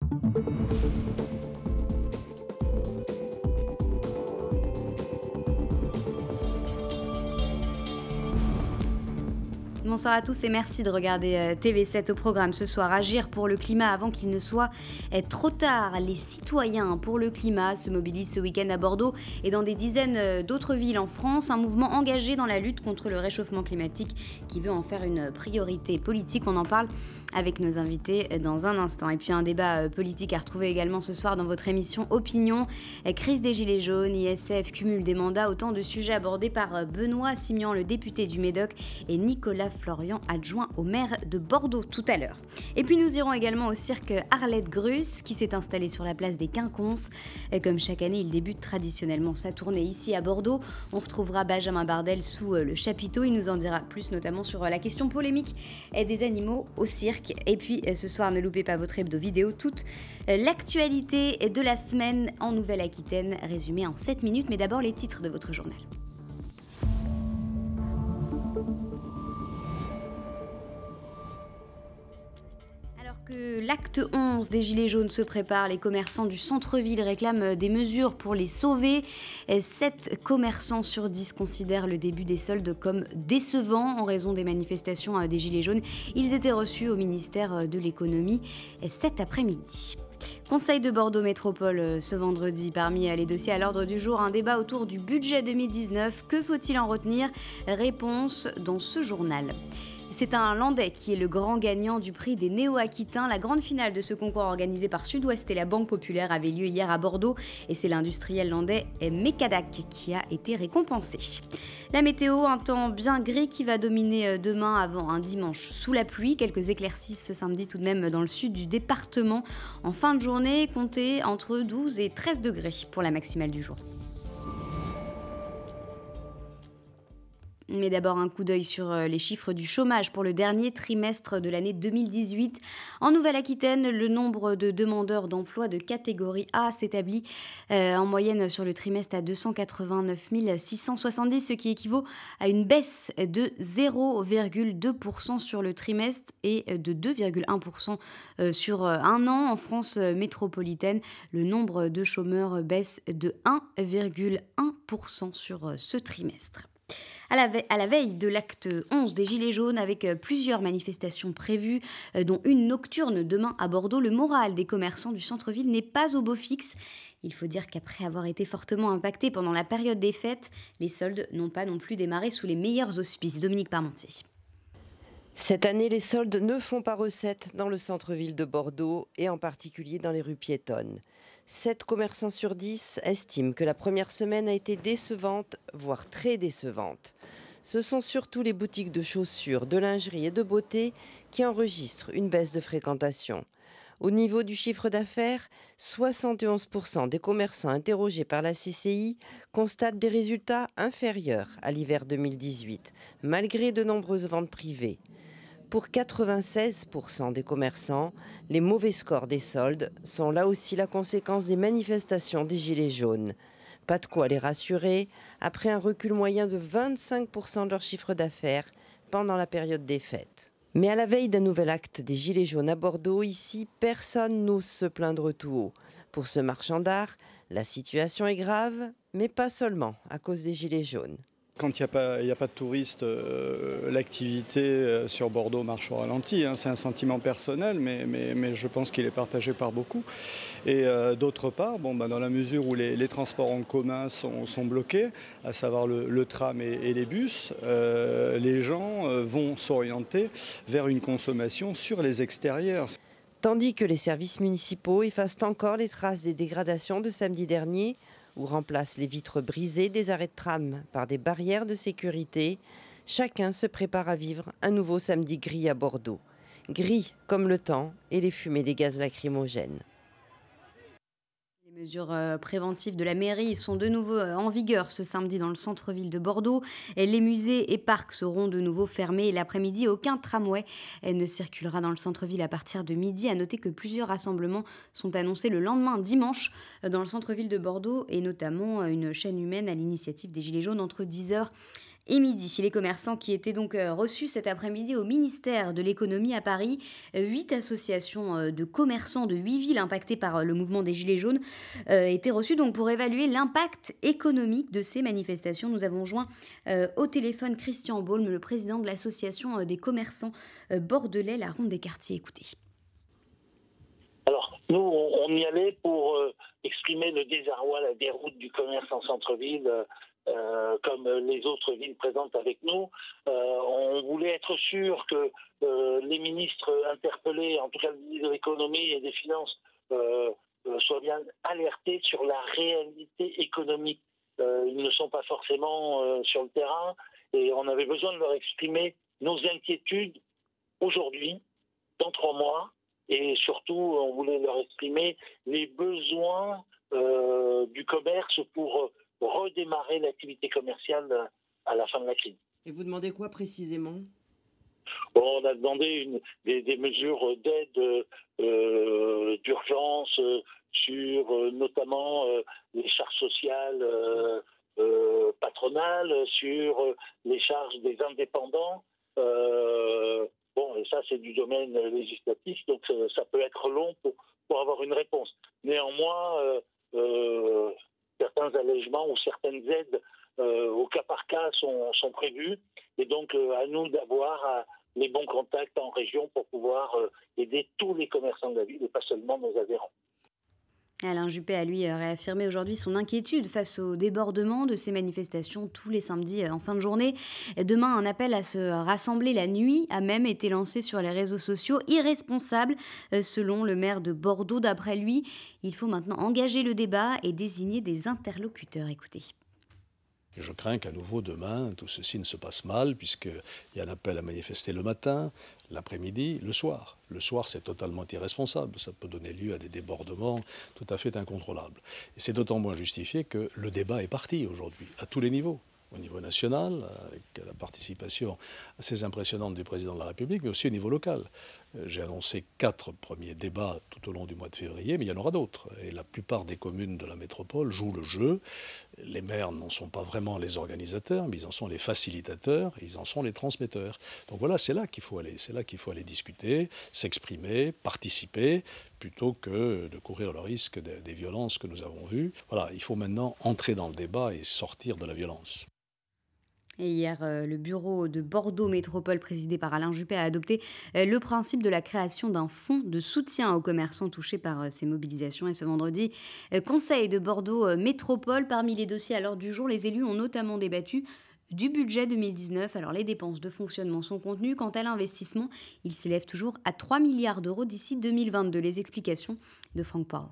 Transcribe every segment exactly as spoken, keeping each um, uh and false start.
Bonsoir à tous et merci de regarder T V sept. Au programme ce soir, agir pour le climat avant qu'il ne soit trop tard. Les citoyens pour le climat se mobilisent ce week-end à Bordeaux et dans des dizaines d'autres villes en France. Un mouvement engagé dans la lutte contre le réchauffement climatique qui veut en faire une priorité politique. On en parle avec nos invités dans un instant. Et puis un débat politique à retrouver également ce soir dans votre émission Opinion. Crise des Gilets jaunes, I S F, cumul des mandats, autant de sujets abordés par Benoît Simian, le député du Médoc, et Nicolas Florian, adjoint au maire de Bordeaux tout à l'heure. Et puis nous irons également au cirque Arlette Grus qui s'est installé sur la place des Quinconces. Et comme chaque année, il débute traditionnellement sa tournée ici à Bordeaux. On retrouvera Benjamin Bardel sous le chapiteau. Il nous en dira plus notamment sur la question polémique des animaux au cirque. Et puis ce soir, ne loupez pas votre hebdo vidéo, toute l'actualité de la semaine en Nouvelle-Aquitaine, résumée en sept minutes. Mais d'abord les titres de votre journal. Que l'acte onze des Gilets jaunes se prépare, les commerçants du centre-ville réclament des mesures pour les sauver. sept commerçants sur dix considèrent le début des soldes comme décevant en raison des manifestations des Gilets jaunes. Ils étaient reçus au ministère de l'économie cet après-midi. Conseil de Bordeaux Métropole ce vendredi. Parmi les dossiers à l'ordre du jour, un débat autour du budget deux mille dix-neuf. Que faut-il en retenir? Réponse dans ce journal. C'est un Landais qui est le grand gagnant du prix des Néo-Aquitains. La grande finale de ce concours organisé par Sud-Ouest et la Banque Populaire avait lieu hier à Bordeaux et c'est l'industriel landais Mecadac qui a été récompensé. La météo, un temps bien gris qui va dominer demain avant un dimanche sous la pluie. Quelques éclaircies ce samedi tout de même dans le sud du département. En fin de journée, comptez entre douze et treize degrés pour la maximale du jour. Mais d'abord un coup d'œil sur les chiffres du chômage pour le dernier trimestre de l'année deux mille dix-huit. En Nouvelle-Aquitaine, le nombre de demandeurs d'emploi de catégorie A s'établit euh, en moyenne sur le trimestre à deux cent quatre-vingt-neuf mille six cent soixante-dix, ce qui équivaut à une baisse de zéro virgule deux pour cent sur le trimestre et de deux virgule un pour cent sur un an. En France métropolitaine, le nombre de chômeurs baisse de un virgule un pour cent sur ce trimestre. À la, ve- à la veille de l'acte onze des Gilets jaunes, avec plusieurs manifestations prévues, euh, dont une nocturne demain à Bordeaux, le moral des commerçants du centre-ville n'est pas au beau fixe. Il faut dire qu'après avoir été fortement impactés pendant la période des fêtes, les soldes n'ont pas non plus démarré sous les meilleurs auspices. Dominique Parmentier. Cette année, les soldes ne font pas recette dans le centre-ville de Bordeaux et en particulier dans les rues piétonnes. sept commerçants sur dix estiment que la première semaine a été décevante, voire très décevante. Ce sont surtout les boutiques de chaussures, de lingerie et de beauté qui enregistrent une baisse de fréquentation. Au niveau du chiffre d'affaires, soixante et onze pour cent des commerçants interrogés par la C C I constatent des résultats inférieurs à l'hiver deux mille dix-huit, malgré de nombreuses ventes privées. Pour quatre-vingt-seize pour cent des commerçants, les mauvais scores des soldes sont là aussi la conséquence des manifestations des Gilets jaunes. Pas de quoi les rassurer, après un recul moyen de vingt-cinq pour cent de leur chiffre d'affaires pendant la période des fêtes. Mais à la veille d'un nouvel acte des Gilets jaunes à Bordeaux, ici, personne n'ose se plaindre tout haut. Pour ce marchand d'art, la situation est grave, mais pas seulement à cause des Gilets jaunes. Quand il n'y a pas, il y a pas de touristes, euh, l'activité euh, sur Bordeaux marche au ralenti. Hein. C'est un sentiment personnel, mais, mais, mais je pense qu'il est partagé par beaucoup. Et euh, d'autre part, bon, bah, dans la mesure où les, les transports en commun sont, sont bloqués, à savoir le, le tram et, et les bus, euh, les gens euh, vont s'orienter vers une consommation sur les extérieurs. Tandis que les services municipaux effacent encore les traces des dégradations de samedi dernier, ou remplacent les vitres brisées des arrêts de tram par des barrières de sécurité, chacun se prépare à vivre un nouveau samedi gris à Bordeaux. Gris comme le temps et les fumées des gaz lacrymogènes. Les mesures préventives de la mairie sont de nouveau en vigueur ce samedi dans le centre-ville de Bordeaux. Les musées et parcs seront de nouveau fermés. L'après-midi, aucun tramway ne circulera dans le centre-ville à partir de midi. À noter que plusieurs rassemblements sont annoncés le lendemain, dimanche, dans le centre-ville de Bordeaux, et notamment une chaîne humaine à l'initiative des Gilets jaunes entre dix heures et midi. Les commerçants qui étaient donc euh, reçus cet après-midi au ministère de l'économie à Paris, euh, huit associations euh, de commerçants de huit villes impactées par euh, le mouvement des Gilets jaunes euh, étaient reçus donc pour évaluer l'impact économique de ces manifestations. Nous avons joint euh, au téléphone Christian Baulme, le président de l'association euh, des commerçants euh, bordelais, la Ronde des quartiers. Écoutez. Alors, nous, on, on y allait pour euh, exprimer le désarroi, la déroute du commerce en centre-ville, euh, euh, comme les autres villes présentes avec nous. Euh, on voulait être sûr que euh, les ministres interpellés, en tout cas le ministre de l'économie et des finances, euh, euh, soient bien alertés sur la réalité économique. Euh, ils ne sont pas forcément euh, sur le terrain et on avait besoin de leur exprimer nos inquiétudes aujourd'hui, dans trois mois. Et surtout, on voulait leur exprimer les besoins euh, du commerce pour redémarrer l'activité commerciale à la fin de la crise. Et vous demandez quoi précisément ? Bon, on a demandé une, des, des mesures d'aide euh, d'urgence euh, sur euh, notamment euh, les charges sociales euh, euh, patronales, sur euh, les charges des indépendants. Euh, Bon, et ça, c'est du domaine législatif, donc euh, ça peut être long pour, pour avoir une réponse. Néanmoins, euh, euh, certains allègements ou certaines aides euh, au cas par cas sont, sont prévues. Et donc, euh, à nous d'avoir euh, les bons contacts en région pour pouvoir euh, aider tous les commerçants de la ville et pas seulement nos adhérents. Alain Juppé a lui réaffirmé aujourd'hui son inquiétude face au débordement de ces manifestations tous les samedis en fin de journée. Demain, un appel à se rassembler la nuit a même été lancé sur les réseaux sociaux, irresponsable selon le maire de Bordeaux. D'après lui, il faut maintenant engager le débat et désigner des interlocuteurs. Écoutez. Et je crains qu'à nouveau demain, tout ceci ne se passe mal, puisqu'il y a un appel à manifester le matin, l'après-midi, le soir. Le soir, c'est totalement irresponsable. Ça peut donner lieu à des débordements tout à fait incontrôlables. Et c'est d'autant moins justifié que le débat est parti aujourd'hui, à tous les niveaux. Au niveau national, avec la participation assez impressionnante du président de la République, mais aussi au niveau local. J'ai annoncé quatre premiers débats tout au long du mois de février, mais il y en aura d'autres. Et la plupart des communes de la métropole jouent le jeu. Les maires n'en sont pas vraiment les organisateurs, mais ils en sont les facilitateurs, ils en sont les transmetteurs. Donc voilà, c'est là qu'il faut aller. C'est là qu'il faut aller discuter, s'exprimer, participer, plutôt que de courir le risque des, des violences que nous avons vues. Voilà, il faut maintenant entrer dans le débat et sortir de la violence. Et hier, euh, le bureau de Bordeaux Métropole, présidé par Alain Juppé, a adopté euh, le principe de la création d'un fonds de soutien aux commerçants touchés par euh, ces mobilisations. Et ce vendredi, euh, Conseil de Bordeaux euh, Métropole, parmi les dossiers à l'ordre du jour, les élus ont notamment débattu du budget deux mille dix-neuf. Alors, les dépenses de fonctionnement sont contenues. Quant à l'investissement, il s'élève toujours à trois milliards d'euros d'ici deux mille vingt-deux. Les explications de Franck Poirot.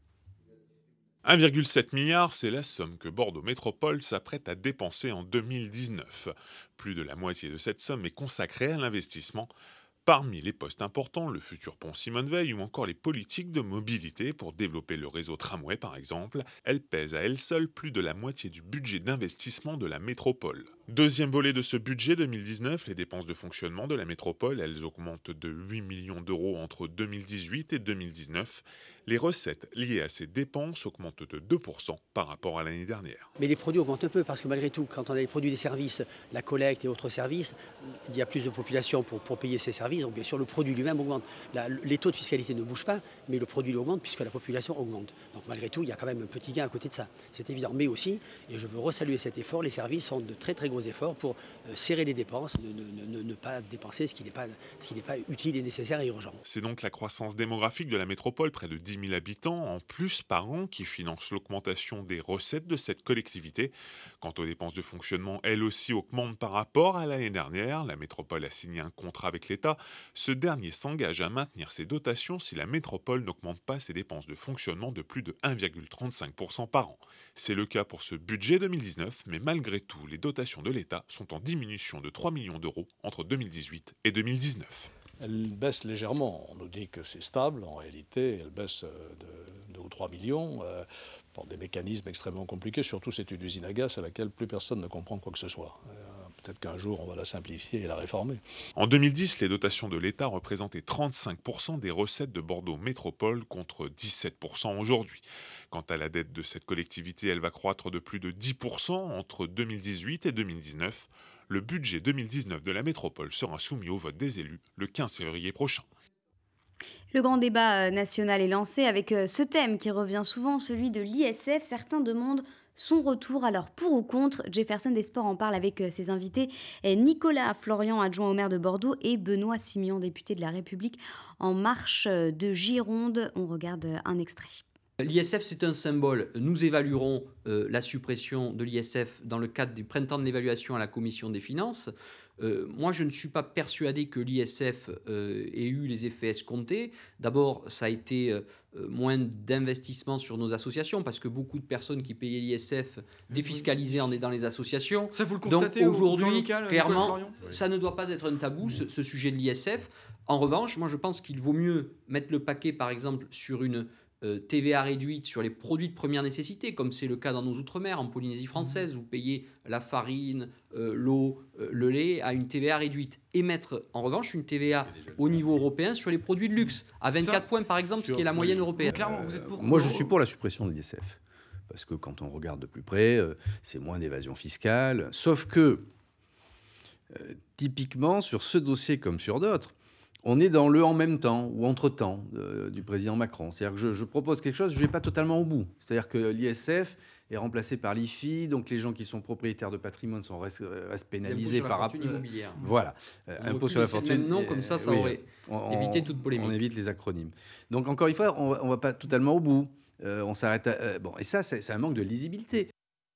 un virgule sept milliard, c'est la somme que Bordeaux Métropole s'apprête à dépenser en deux mille dix-neuf. Plus de la moitié de cette somme est consacrée à l'investissement. Parmi les postes importants, le futur pont Simone Veil ou encore les politiques de mobilité pour développer le réseau tramway par exemple, elles pèsent à elles seules plus de la moitié du budget d'investissement de la métropole. Deuxième volet de ce budget deux mille dix-neuf, les dépenses de fonctionnement de la métropole, elles augmentent de huit millions d'euros entre deux mille dix-huit et deux mille dix-neuf. Les recettes liées à ces dépenses augmentent de deux pour cent par rapport à l'année dernière. Mais les produits augmentent un peu parce que malgré tout, quand on a les produits des services, la collecte et autres services, il y a plus de population pour, pour payer ces services. Donc bien sûr, le produit lui-même augmente. La, les taux de fiscalité ne bougent pas, mais le produit augmente puisque la population augmente. Donc malgré tout, il y a quand même un petit gain à côté de ça. C'est évident. Mais aussi, et je veux resaluer cet effort, les services font de très très gros efforts pour euh, serrer les dépenses, ne, ne, ne, ne pas dépenser ce qui n'est pas, ce qui n'est pas utile et nécessaire et urgent. C'est donc la croissance démographique de la métropole, près de dix mille habitants en plus par an, qui finance l'augmentation des recettes de cette collectivité. Quant aux dépenses de fonctionnement, elles aussi augmentent par rapport à l'année dernière. La métropole a signé un contrat avec l'État. Ce dernier s'engage à maintenir ses dotations si la métropole n'augmente pas ses dépenses de fonctionnement de plus de un virgule trente-cinq pour cent par an. C'est le cas pour ce budget deux mille dix-neuf, mais malgré tout, les dotations de l'État sont en diminution de trois millions d'euros entre deux mille dix-huit et deux mille dix-neuf. Elle baisse légèrement. On nous dit que c'est stable. En réalité, elle baisse de deux ou trois millions euh, par des mécanismes extrêmement compliqués. Surtout, c'est une usine à gaz à laquelle plus personne ne comprend quoi que ce soit. Euh, peut-être qu'un jour, on va la simplifier et la réformer. En deux mille dix, les dotations de l'État représentaient trente-cinq pour cent des recettes de Bordeaux Métropole contre dix-sept pour cent aujourd'hui. Quant à la dette de cette collectivité, elle va croître de plus de dix pour cent entre deux mille dix-huit et deux mille dix-neuf. Le budget deux mille dix-neuf de la métropole sera soumis au vote des élus le quinze février prochain. Le grand débat national est lancé avec ce thème qui revient souvent, celui de l'I S F. Certains demandent son retour. Alors pour ou contre, Jefferson des Sports en parle avec ses invités Nicolas Florian, adjoint au maire de Bordeaux, et Benoît Simion, député de La République En Marche de Gironde. On regarde un extrait. L'I S F, c'est un symbole. Nous évaluerons euh, la suppression de l'I S F dans le cadre du printemps de l'évaluation à la Commission des finances. Euh, moi, je ne suis pas persuadé que l'I S F euh, ait eu les effets escomptés. D'abord, ça a été euh, moins d'investissement sur nos associations parce que beaucoup de personnes qui payaient l'I S F défiscalisaient en aidant les associations. Ça, vous le constatez. Donc aujourd'hui, local, clairement, ça ne doit pas être un tabou, ce, ce sujet de l'I S F. En revanche, moi, je pense qu'il vaut mieux mettre le paquet, par exemple, sur une Euh, T V A réduite sur les produits de première nécessité, comme c'est le cas dans nos outre-mer. En Polynésie française, vous payez la farine, euh, l'eau, euh, le lait à une T V A réduite. Et mettre en revanche une T V A au niveau européen sur les produits de luxe, à vingt-quatre points par exemple, ce qui est la moyenne européenne. Clairement, vous êtes pour... Moi, je suis pour la suppression de l'I S F. Parce que quand on regarde de plus près, euh, c'est moins d'évasion fiscale. Sauf que, euh, typiquement, sur ce dossier comme sur d'autres, on est dans le en même temps ou entre-temps euh, du président Macron. C'est-à-dire que je, je propose quelque chose, je ne vais pas totalement au bout. C'est-à-dire que l'I S F est remplacé par l'I F I, donc les gens qui sont propriétaires de patrimoine sont restent, restent pénalisés par rapport. Immobilière. Voilà, euh, impôt sur la fortune. Non, comme ça, ça oui, aurait on, évité toute polémique. On évite les acronymes. Donc encore une fois, on ne va pas totalement au bout. Euh, on s'arrête. À, euh, bon, et ça, c'est, c'est un manque de lisibilité.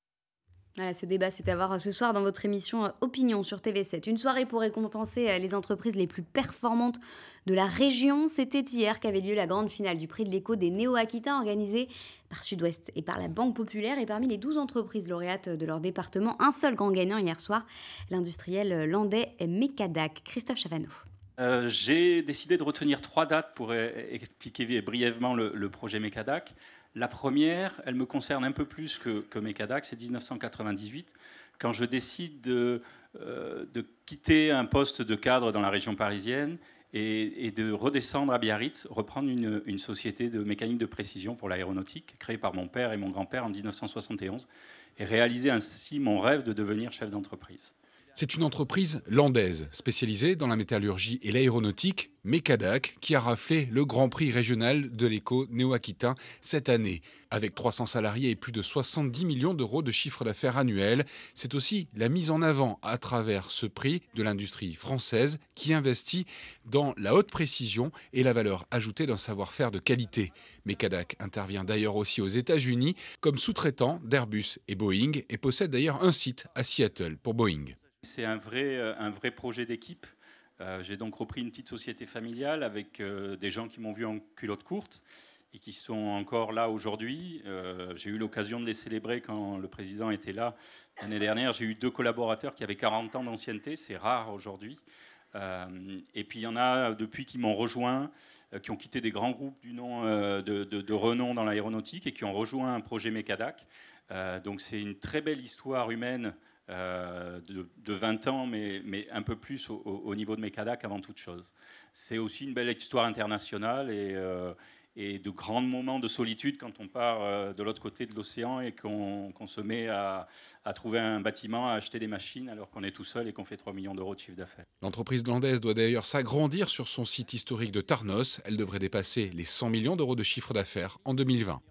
Voilà, ce débat, c'est à voir ce soir dans votre émission Opinion sur T V sept. Une soirée pour récompenser les entreprises les plus performantes de la région. C'était hier qu'avait lieu la grande finale du prix de l'éco des Néo-Aquitains organisée par Sud-Ouest et par la Banque Populaire. Et parmi les douze entreprises lauréates de leur département, un seul grand gagnant hier soir, l'industriel landais Mecadac. Christophe Chavanneau. Euh, j'ai décidé de retenir trois dates pour euh, expliquer brièvement le, le projet Mecadac. La première, elle me concerne un peu plus que, que Mecadac, c'est dix-neuf cent quatre-vingt-dix-huit, quand je décide de, euh, de quitter un poste de cadre dans la région parisienne et, et de redescendre à Biarritz, reprendre une, une société de mécanique de précision pour l'aéronautique, créée par mon père et mon grand-père en dix-neuf cent soixante et onze, et réaliser ainsi mon rêve de devenir chef d'entreprise. C'est une entreprise landaise spécialisée dans la métallurgie et l'aéronautique, Mecadac, qui a raflé le Grand Prix régional de l'éco néo-aquitain cette année. Avec trois cents salariés et plus de soixante-dix millions d'euros de chiffre d'affaires annuel, c'est aussi la mise en avant à travers ce prix de l'industrie française qui investit dans la haute précision et la valeur ajoutée d'un savoir-faire de qualité. Mecadac intervient d'ailleurs aussi aux États-Unis comme sous-traitant d'Airbus et Boeing et possède d'ailleurs un site à Seattle pour Boeing. C'est un vrai, un vrai projet d'équipe. Euh, j'ai donc repris une petite société familiale avec euh, des gens qui m'ont vu en culotte courte et qui sont encore là aujourd'hui. Euh, j'ai eu l'occasion de les célébrer quand le président était là l'année dernière. J'ai eu deux collaborateurs qui avaient quarante ans d'ancienneté, c'est rare aujourd'hui. Euh, et puis il y en a depuis qui m'ont rejoint, euh, qui ont quitté des grands groupes du nom, euh, de, de, de renom dans l'aéronautique et qui ont rejoint un projet Mecadac. Euh, donc c'est une très belle histoire humaine. Euh, de, de vingt ans, mais, mais un peu plus au, au niveau de Mecadac avant toute chose. C'est aussi une belle histoire internationale et, euh, et de grands moments de solitude quand on part euh, de l'autre côté de l'océan et qu'on, qu'on se met à, à trouver un bâtiment, à acheter des machines alors qu'on est tout seul et qu'on fait trois millions d'euros de chiffre d'affaires. L'entreprise landaise doit d'ailleurs s'agrandir sur son site historique de Tarnos. Elle devrait dépasser les cent millions d'euros de chiffre d'affaires en deux mille vingt.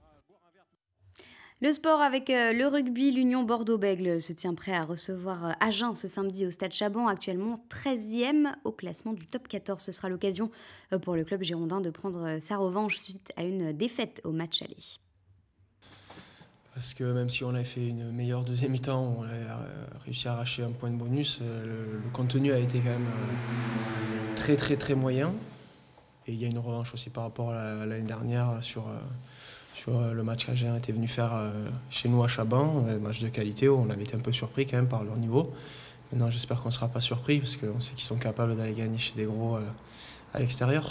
Le sport avec le rugby, l'Union Bordeaux-Bègles se tient prêt à recevoir Agen ce samedi au Stade Chaban, actuellement treizième au classement du top quatorze. Ce sera l'occasion pour le club girondin de prendre sa revanche suite à une défaite au match aller. Parce que même si on a fait une meilleure deuxième mi-temps, on a réussi à arracher un point de bonus, le, le contenu a été quand même très très très moyen. Et il y a une revanche aussi par rapport à l'année dernière sur... Sur le match qu'Agen était venu faire chez nous à Chaban, un match de qualité où on avait été un peu surpris quand même par leur niveau. Maintenant, j'espère qu'on ne sera pas surpris parce qu'on sait qu'ils sont capables d'aller gagner chez des gros à l'extérieur.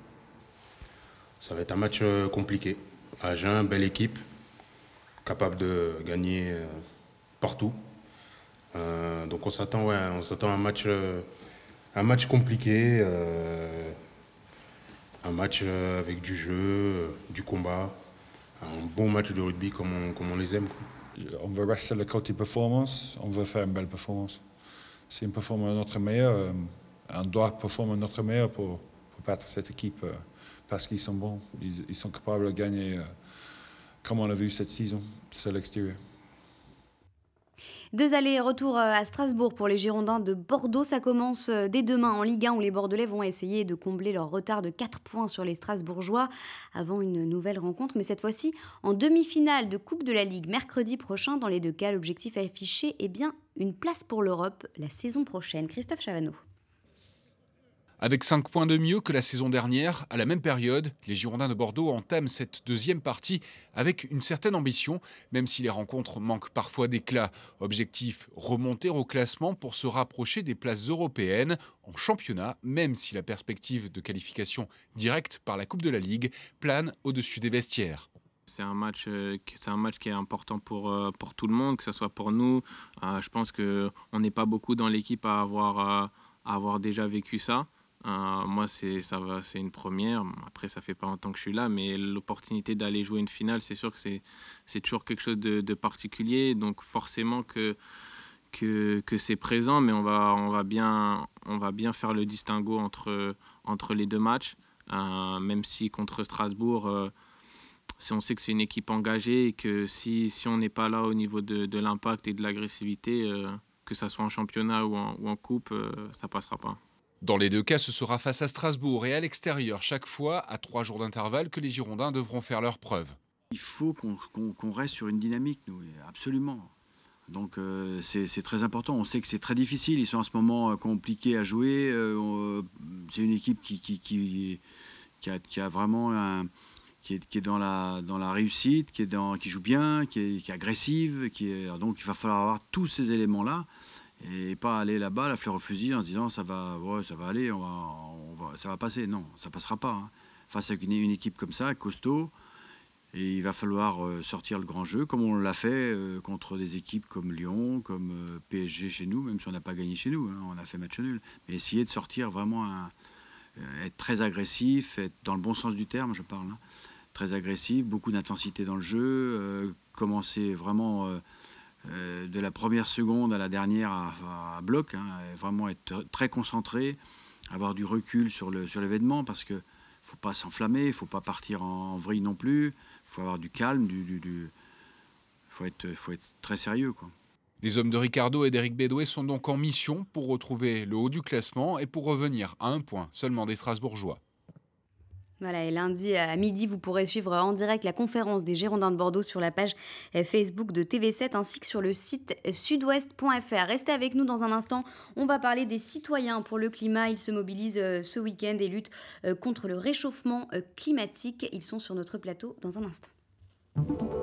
Ça va être un match compliqué. Agen, belle équipe, capable de gagner partout. Euh, donc on s'attend, ouais, on s'attend à un match, un match compliqué, euh, un match avec du jeu, du combat. un bon match de rugby comme on, comme on les aime, quoi. On veut rester le côté performance, on veut faire une belle performance. Si on performe à notre meilleur, on doit performer à notre meilleur pour, pour battre cette équipe parce qu'ils sont bons, ils, ils sont capables de gagner comme on a vu cette saison sur l'extérieur. Deux allers-retours à Strasbourg pour les Girondins de Bordeaux. Ça commence dès demain en Ligue un où les Bordelais vont essayer de combler leur retard de quatre points sur les Strasbourgeois avant une nouvelle rencontre. Mais cette fois-ci en demi-finale de Coupe de la Ligue mercredi prochain. Dans les deux cas, l'objectif affiché est bien une place pour l'Europe la saison prochaine. Christophe Chavanneau. Avec cinq points de mieux que la saison dernière, à la même période, les Girondins de Bordeaux entament cette deuxième partie avec une certaine ambition, même si les rencontres manquent parfois d'éclat. Objectif, remonter au classement pour se rapprocher des places européennes en championnat, même si la perspective de qualification directe par la Coupe de la Ligue plane au-dessus des vestiaires. C'est un match, c'est un match qui est important pour, pour tout le monde, que ce soit pour nous. Euh, je pense qu'on n'est pas beaucoup dans l'équipe à avoir, à avoir déjà vécu ça. Euh, moi, c'est, ça va, c'est une première. Après, ça fait pas longtemps que je suis là, mais l'opportunité d'aller jouer une finale, c'est sûr que c'est, c'est toujours quelque chose de, de particulier. Donc, forcément que, que, que c'est présent, mais on va, on, va bien, on va bien faire le distinguo entre, entre les deux matchs. Euh, même si contre Strasbourg, euh, si on sait que c'est une équipe engagée et que si, si on n'est pas là au niveau de, de l'impact et de l'agressivité, euh, que ça soit en championnat ou en, ou en coupe, euh, ça passera pas. Dans les deux cas, ce sera face à Strasbourg et à l'extérieur, chaque fois à trois jours d'intervalle que les Girondins devront faire leurs preuves. Il faut qu'on, qu'on, qu'on reste sur une dynamique, nous, absolument. Donc euh, c'est, c'est très important. On sait que c'est très difficile, ils sont en ce moment compliqués à jouer. Euh, c'est une équipe qui, qui, qui, qui, a, qui a vraiment un, qui, est, qui est dans la, dans la réussite, qui, est dans, qui joue bien, qui est, qui est agressive. Qui est, donc il va falloir avoir tous ces éléments-là. Et pas aller là-bas, la fleur au fusil, en se disant ça va, ouais, ça va aller, on va, on va, ça va passer. Non, ça passera pas. Hein. Face à une, une équipe comme ça, costaud, et il va falloir euh, sortir le grand jeu, comme on l'a fait euh, contre des équipes comme Lyon, comme euh, P S G chez nous, même si on n'a pas gagné chez nous, hein, on a fait match nul. Mais essayer de sortir vraiment, un, euh, être très agressif, être dans le bon sens du terme, je parle, hein, très agressif, beaucoup d'intensité dans le jeu, euh, commencer vraiment... Euh, Euh, de la première seconde à la dernière à, à bloc, hein, vraiment être très concentré, avoir du recul sur, le, sur l'événement parce qu'il ne faut pas s'enflammer, il ne faut pas partir en, en vrille non plus, il faut avoir du calme, il du, du, faut être, faut être très sérieux, quoi. Les hommes de Ricardo et d'Éric Bédoué sont donc en mission pour retrouver le haut du classement et pour revenir à un point seulement des Strasbourgeois. Voilà, et lundi à midi, vous pourrez suivre en direct la conférence des Girondins de Bordeaux sur la page Facebook de T V sept ainsi que sur le site sudouest point f r. Restez avec nous dans un instant, on va parler des citoyens pour le climat. Ils se mobilisent ce week-end et luttent contre le réchauffement climatique. Ils sont sur notre plateau dans un instant.